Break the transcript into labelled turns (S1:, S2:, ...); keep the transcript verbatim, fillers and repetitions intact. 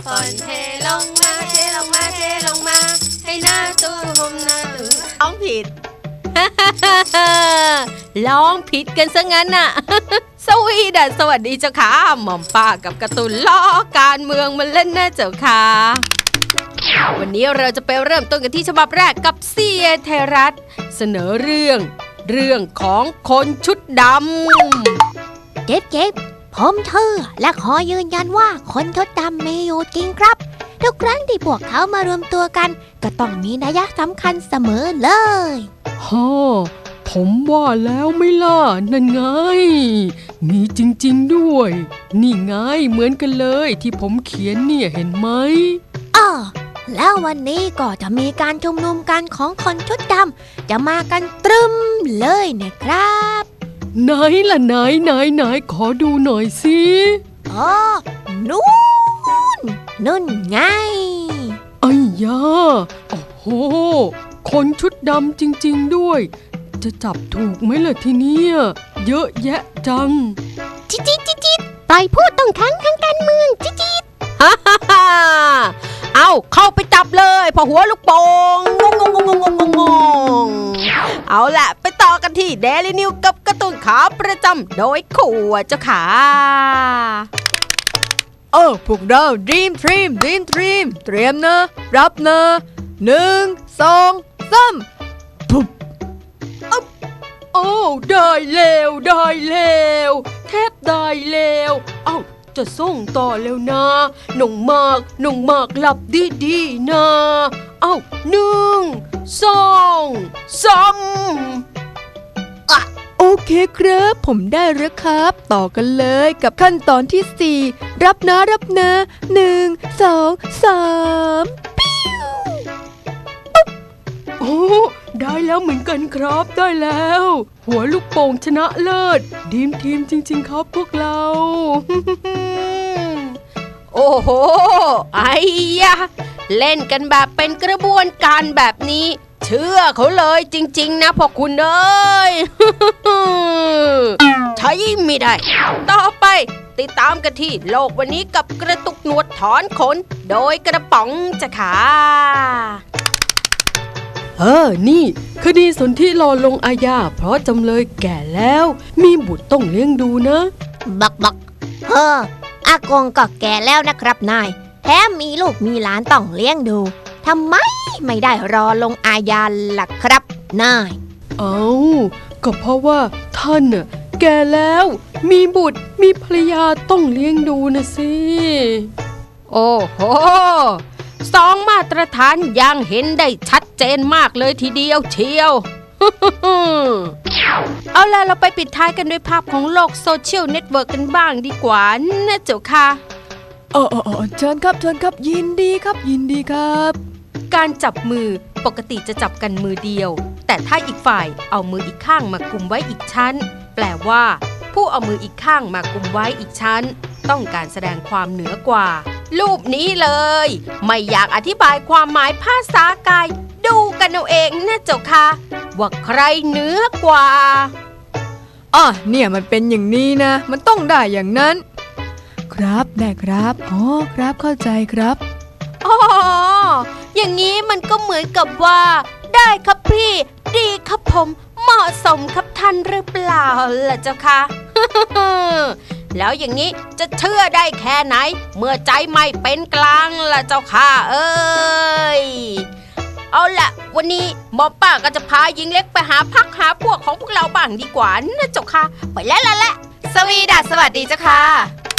S1: ฝนเทลงมาเทลงมาเทลงมาให้หน้าตู้ห่มหน้าตู้ร้องผิด ร้องผิดกันซะงั้นน่ะ สวีดัสสวัสดีเจ้าค่ะหม่อมป้ากับการ์ตูนล้อการเมืองมาเล่นนะเจ้าค่ะวันนี้เราจะไปเริ่มต้นกันที่ฉบับแรกกับเสียไทยรัฐเสนอเรื่องเรื่องของคนชุดดำ
S2: เก็บเก็บผมเธอและขอยืนยันว่าคนชุดดำมีอยู่จริงครับทุกครั้งที่พวกเขามารวมตัวกันก็ต้องมีนัยสำคัญเสมอเลย
S3: ฮ่าผมว่าแล้วไม่ล่ะนั่นไงมีจริงๆด้วยนี่ไงเหมือนกันเลยที่ผมเขียนเนี่ยเห็นไหม
S2: อ้อแล้ววันนี้ก็จะมีการชุมนุมกันของคนชุดดำจะมากันตรึมเลยนะครับ
S3: ไหนล่ะไหนไหนไหนขอดูหน่อยสิ
S2: อ๋อนู่นนู่นไง
S3: ไอ้ยาโอ้โหคนชุดดำจริงๆด้วยจะจับถูกไหมล่ะทีเนี้ยเยอะแยะจัง
S2: จิ๊ดจิ๊ดจิ๊ดจิ๊ดปล่อยพูดต้องขังทางการเมืองจิ๊ดจิ๊ด
S1: ฮ่าฮ่าฮ่าเอาเข้าไปจับเลยพอหัวลูกโป่งงงงงงงงงเอาล่ะไปต่อกันที่เดลี่นิวกับการ์ตูนขาประจำโดยขวดเจ้าขา
S4: เออพวกเราดีมทรีมดีมทรีมเตรียมนะรับนะหนึ่งสองสามปุ๊บ
S3: โอ้ได้แล้วได้แล้วแทบได้แล้วเอ้าจะส่งต่อแล้วนะน้องมากน้องมากหลับดีๆนะเอ้าหนึ่งสองสาม
S4: อ่ะโอเคครับผมได้แล้วครับต่อกันเลยกับขั้นตอนที่สี่รับนะรับนะหนึ่งสองสามปิ้ว
S3: ปุ๊บโอ้ได้แล้วเหมือนกันครับได้แล้วหัวลูกโป่งชนะเลิศดีมทีมจริงๆครับพวกเรา
S1: โอ้โหไอ้ยะเล่นกันแบบเป็นกระบวนการแบบนี้เชื่อเขาเลยจริงๆนะพ่อคุณเอ้ย ใช้ไม่ได้ต่อไปติดตามกันที่โลกวันนี้กับกระตุกหนวดถอนขนโดยกระป๋องจะขา
S3: เออนี่คดีสนธิรอลงอาญาเพราะจำเลยแก่แล้วมีบุตรต้องเลี้ยงดูนะ
S2: บักบักเฮ้ออากงก็แก่แล้วนะครับนายแถมมีลูกมีหลานต้องเลี้ยงดูทำไมไม่ได้รอลงอาญาล่ะครับนาย
S3: เอ้าก็เพราะว่าท่านน่ะแก่แล้วมีบุตรมีภรรยาต้องเลี้ยงดูนะสิ
S1: โอ้โหสองมาตรฐานยังเห็นได้ชัดเจนมากเลยทีเดียวเชียว เอาล่ะเราไปปิดท้ายกันด้วยภาพของโลกโซเชียลเน็ตเวิร์กกันบ้างดีกว่านะเจ้าค่ะ
S4: เออเออเชิญครับเชิญครับยินดีครับยินดีครับ
S1: การจับมือปกติจะจับกันมือเดียวแต่ถ้าอีกฝ่ายเอามืออีกข้างมากุมไว้อีกชั้นแปลว่าผู้เอามืออีกข้างมากุมไว้อีกชั้นต้องการแสดงความเหนือกว่ารูปนี้เลยไม่อยากอธิบายความหมายภาษากายดูกันเอาเองนะเจ้าค่ะว่าใครเหนือกว่า
S4: อ๋อเนี่ยมันเป็นอย่างนี้นะมันต้องได้อย่างนั้นครับได้ครับอ๋อครับเข้าใจครับ
S1: อ๋ออย่างนี้มันก็เหมือนกับว่าได้ครับพี่ดีครับผมเหมาะสมครับท่านหรือเปล่าล่ะเจ้าค่ะ แล้วอย่างนี้จะเชื่อได้แค่ไหนเมื่อใจไม่เป็นกลางล่ะเจ้าค่ะเอ้ยเอาล่ะวันนี้หมอป้าก็จะพาหญิงเล็กไปหาพักหาพวกของพวกเราบ้างดีกว่านะเจ้าค่ะไปแล้วล่ะแหละสวีดัสสวัสดีเจ้าค่ะ